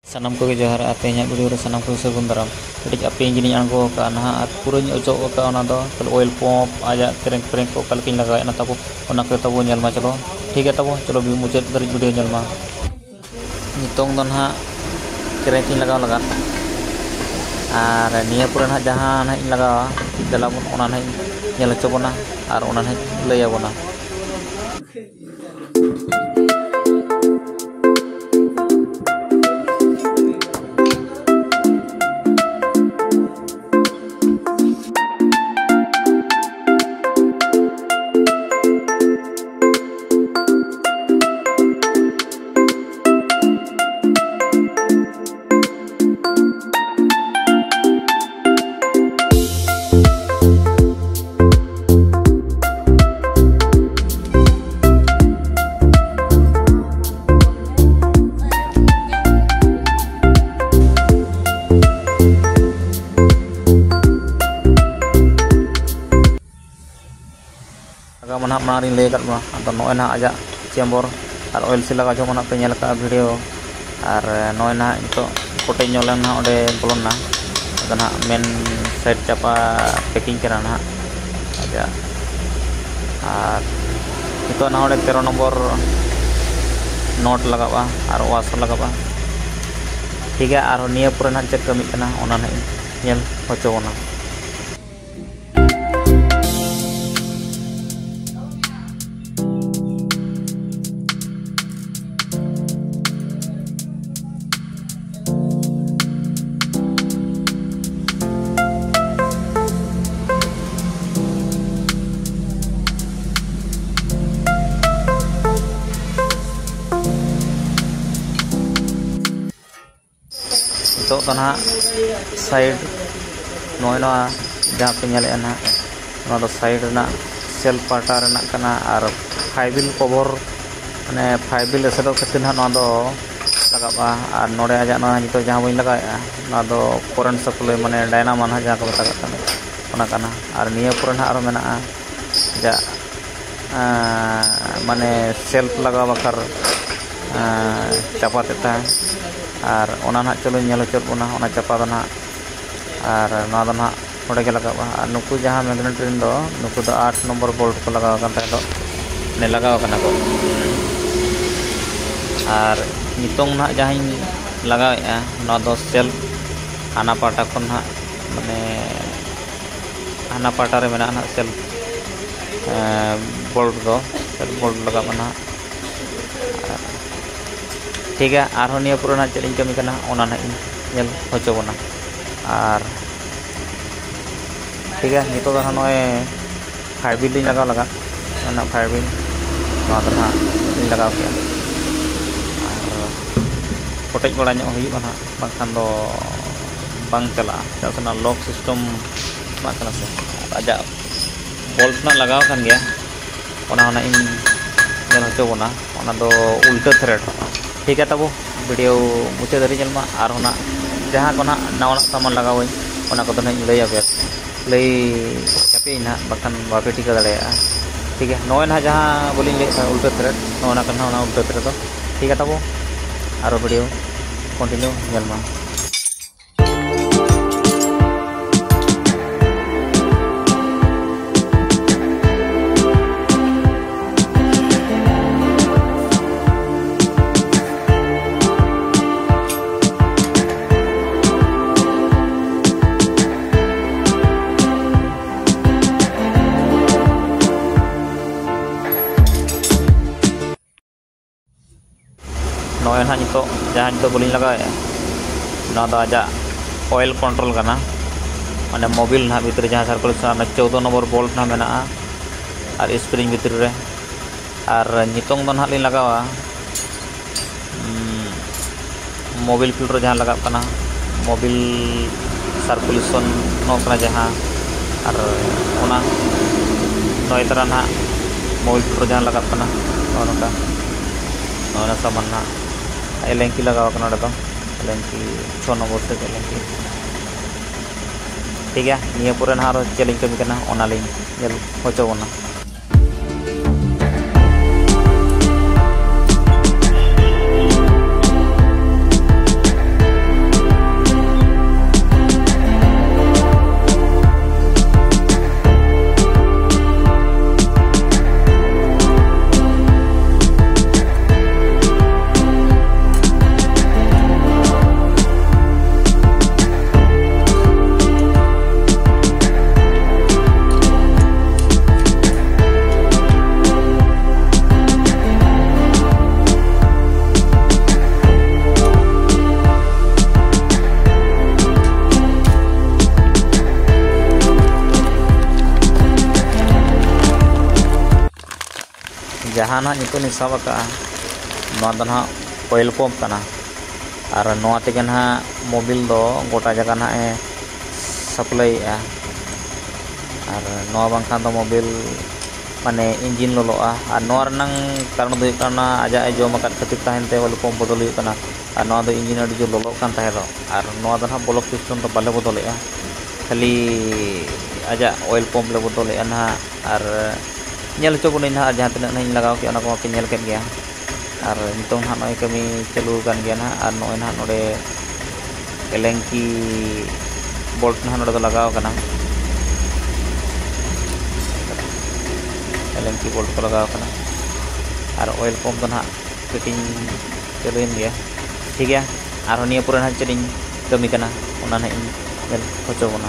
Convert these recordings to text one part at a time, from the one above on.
सानाम को जोहार आते वीडियो रे सानाम को सगुन दाराम कटिज आपे इंजिन आंगो का ना और पूरा अचो का ऑयल पंप आजा क्रेंक फ्रेंक को कल किन लगा ना तबो ओना के तबो नेल मा चलो ठीक है तबो चलो भी मुचाद दरी वीडियो नेल मा नितोंग दो ना क्रेंक किन लगा और निया पूरा ना जहां ना इन लगा दलाबन ओना ना नेल चबोना और ओना ना लैयाबोना mana mari lekat mah atau noena aja chamber ar oil sila ka jomana pe nyel ka video ar noena itu kote nyolan na ode bolon na adana main side capa packing kira na aja ar itu na ode 13 nomor note lagaba ar was lagaba tiga ar niya pura na check kami kana ona na nyel hocho ona तो ना side नोना जहाँ पे नले ना तो side ना cell पाटा रना और फाइबिल कवर माने फाइबिल एसेदो खातिर ना लगा और नोड़े आजा नित जहाँ बी लगा ना करेंट सप्लाई माने डायनामा ना जहाँ को बताना और निया पर ना और मेना जा माने सेल्फ लगा बखर चापा तेता और ओना ना चलो नेल चल बोना ओना चापा दो ना और ना दो ना ओडे के लगा और नुकु जहाँ मैग्नेट रिन दो नुकु दो 8 नंबर बोल्ट को लगा करता है तो ने लगा करना को और नितोंग ना जहाँ लगा ना दो सेल आना पाटा को ना माने आना पाटा रे मेना ना सेल बोल्ट दो सेल बोल्ट लगा बना ठीक है और निया पुराना चलिंग कमी करना ओना ना नेल होचो बना और ठीक है नितो तो नए फाइबिल लगा ना फाइबिल ना तो ना लगा के और कोटेज बड़ा ना बाखान दो बांग चला चलना लॉक सिस्टम बाकना से आजा बोल्ट ना लगाव kan गया ओना ना इन नेल होचो बना ओना दो उल्टा थ्रेड ठीक है तब वीडियो मुचाद दरी जलमा और होना जहाँ को ना नवा सामान लगावे ओना को ना लैया पे लई चापे ना बखान बापे टिका दाड़ेया ठीक है नोए ना जहाँ बोली उल्टा थ्रेड नोना कना ओना उल्टा थ्रेड तो ठीक है तब और वीडियो कंटिन्यू जलमा नोए ना नितो जहाँ नितो बोली लगा ना तो आजा ऑयल कंट्रोल करना माने मोबिल ना भीतर जहाँ सर्कुलेशन 14 नंबर बोल्ट ना मेना और स्प्रिंग भीतर रे और नितोंग दो ना लिन लगावा मोबिल फिल्टर जहाँ लगा करना मोबिल सर्कुलेशन नो करना जहाँ और ओना नोए तरह ना मोबिल फिल्टर जहाँ लगा करना ओना नोना सामान ना एलेंकी लगा करना तो एलेंकी 6 नंबर से एलेंकी ठीक है निया पूरा ना चलिंग कमी करना ओना लिंग नेल होचो बना जहाँ ना नितो नि साब का नोआ दो ना ऑयल पंप कना और नोआ तेगे ना मोबिल दो गोटा जगह ना सप्लाई और नोआ बांखान दो मोबिल माने इंजिन लोलोआ और नोआ रनंग कारण दो करना आजा जॉम अकात खातिर ताहेनते ऑयल पंप बदल हुई कना और नोआ दो इंजिन अडी जो लोलो कान ताहेरो और नोआ दो ना ब्लॉक पिस्टन दो बाले बदलेआ खाली आजा ऑयल पंप ले बदलेआ ना और nyel coba nih nah jahatan nih lagaw ke anak ko nyel ken gya ar nitong ha noi kami chalu kan gya na ar noi na node elenki bolt na node lagaw kana elenki bolt ko lagaw kana ar oil pump to na fitting chaluin gya ठीक है ar niya pura na chading kami kana ona na nyel hocho na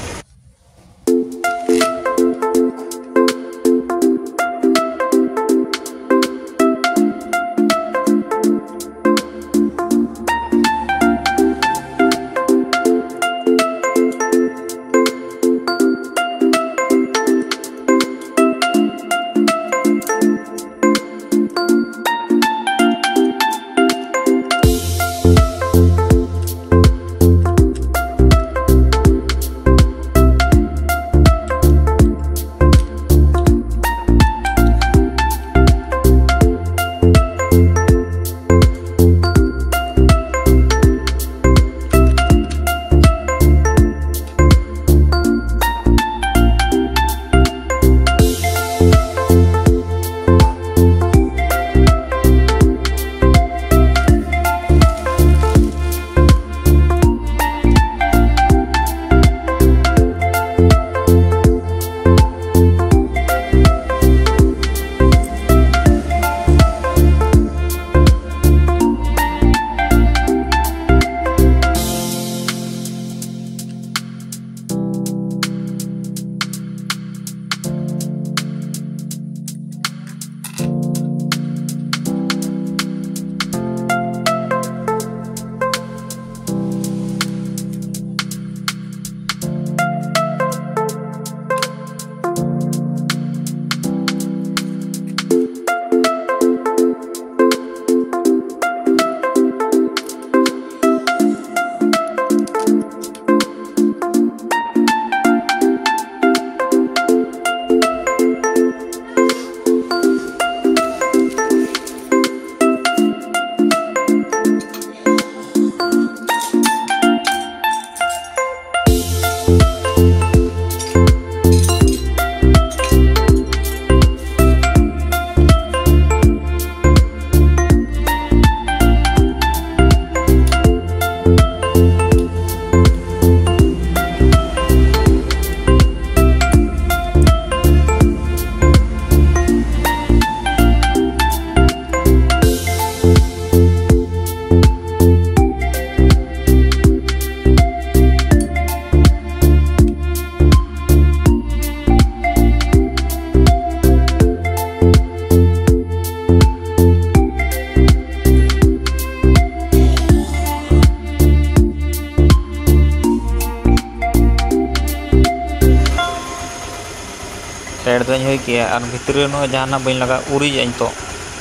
टेड हुई किया और भितर जहाँ B लगा उड़ी तो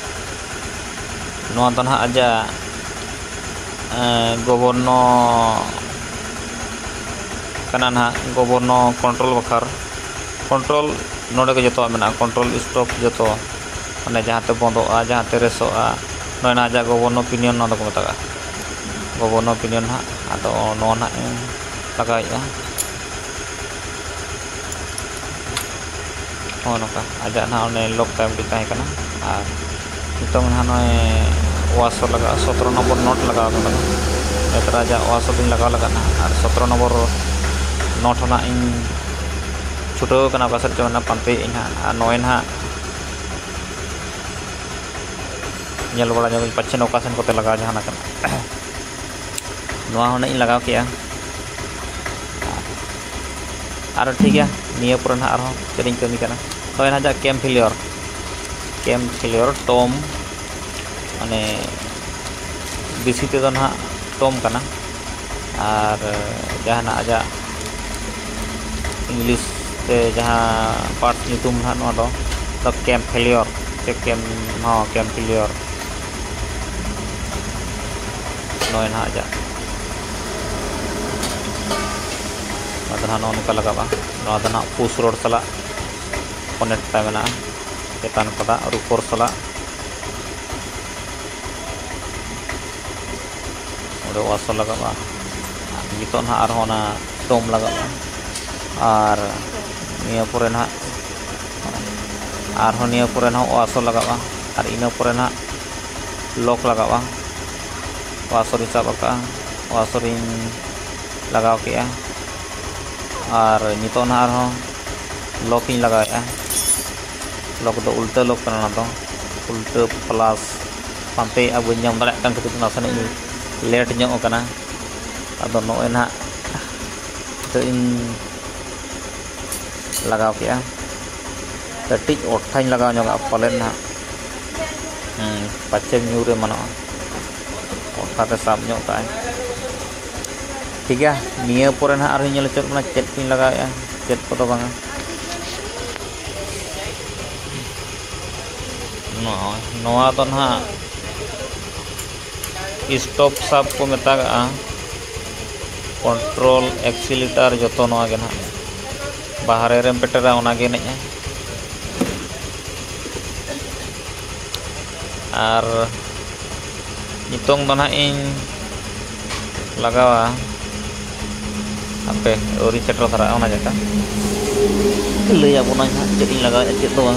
ना आजा गवर्नो ना गवर्नो कंट्रोल बखार कंट्रोल नोड़े को जो मेना कंट्रोल स्टॉप जो मैंने जहाँ ते बंदोगा जहाँ ते रेसोगा ना आजा गवर्नो ओपिनियन ना को मता गवर्नो ओपिनियन हाँ आदो ना लगा नौका आजा ना लॉक टाइम की तहकना और नितों ना वाशो लगा 17 नंबर नोट लगा नेतर आजा वाशो दिन लगा लगाना और 17 नंबर नोट ना इन छुटो कना कसर चोना पांते इन और नोए ना नेल बड़ा जो पच्छे नौकासन कोते लगा जहां कना नोआ होने इन लगा किया और ठीक है निया पुरन और चरिंग कमी करना तो इन जा कैम फेलियर टॉम माने बीसी ते ना टॉम करना और जहाँ आजा इंग्लिश ते जहाँ पार्ट नितुम ना तो कैम फेलियर कैम हाँ कैम क्लियर नॉय ना आजा अदना नौका लगा पुश रोड सला कनेक्ट मेना चेतान पदा रुपर सला वासो लगा नितो ना टोम लगा और निया पुरे ना निया पुरे ना वासो लगा और इना पुरे ना लॉक लगा वासो साब वासो लगाव के और नितो ना लॉक लगाया लॉक दो उल्टा लॉक करना तो उल्टा प्लस पांते अब नाम दाड़ा खातिर नासने लेट ᱧᱚᱜ ᱠᱟᱱᱟ ᱟᱫᱚ ᱱᱚᱜᱼᱚᱭ ᱱᱟᱦᱟᱜ ᱱᱤᱛᱚᱜ ᱤᱧ ᱞᱟᱜᱟᱣ ᱠᱮᱜᱼᱟ ᱠᱟᱹᱴᱤᱡ ᱚᱴᱷᱟᱧ ᱞᱟᱜᱟᱣ ᱧᱚᱜᱼᱟ ᱯᱟᱞᱮᱱ ᱱᱟᱦᱟᱜ ᱯᱟᱪᱷᱮ ᱧᱩᱨ ᱮᱢᱟᱱᱚᱜᱼᱟ ᱚᱴᱷᱟᱛᱮ ᱥᱟᱵ ᱧᱚᱜ ᱠᱟᱜᱼᱟᱭ ᱴᱷᱤᱠ ᱜᱮᱭᱟ ᱱᱤᱭᱟᱹ ᱯᱚᱨᱮ ᱱᱟᱦᱟᱜ ᱟᱨᱦᱚᱸᱧ ᱧᱮᱞ ᱦᱚᱪᱚᱜ ᱠᱟᱱᱟ ᱪᱮᱫ ᱠᱚᱧ ᱞᱟᱜᱟᱣᱮᱜᱼᱟ ᱪᱮᱫ ᱠᱚᱫᱚ ᱵᱟᱝᱟ ᱱᱚᱣᱟ ᱫᱚ ᱱᱟᱦᱟᱜ स्टॉप साब को मेता कंट्रोल एक्सीलेटर जो ना बाहरे रेम पेटरा ने और नितोंग दो ना इन लगावा आपे ओरी चेटो धरा ओना जका लैया बोना चेक लगा चेक दो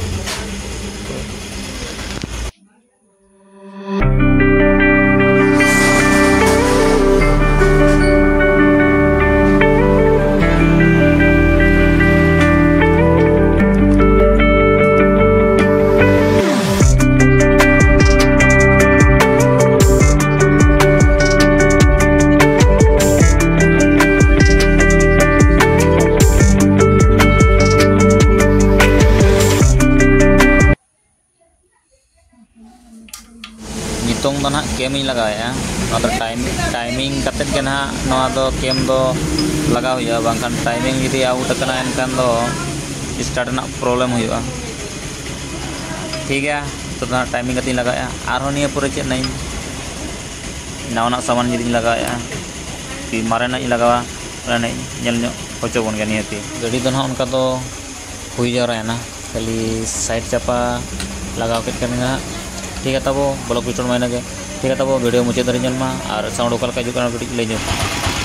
नितोंग दो ना केम लगाया टाइमिंग कते के ना नवा दो केम दो लगा हुआ बांखान टाइमिंग यदि आउट करना एनखान दो स्टार्ट ना प्रॉब्लम हुआ ठीक है तो ना टाइमिंग कते लगाया आरो निया पूरे चेक नहीं नवा सामान यदि लगाया कि मारे ना लगावा नेल होचो बन गया नियति गाड़ी दो ना उनका दो हुई जा रहा है ना खाली साइड चापा लगाव के करना ठीक है तब ब्लॉग वीडियो में ठीक है तब वीडियो मुझे धरी और साउंड ओका लगा वीडियो ले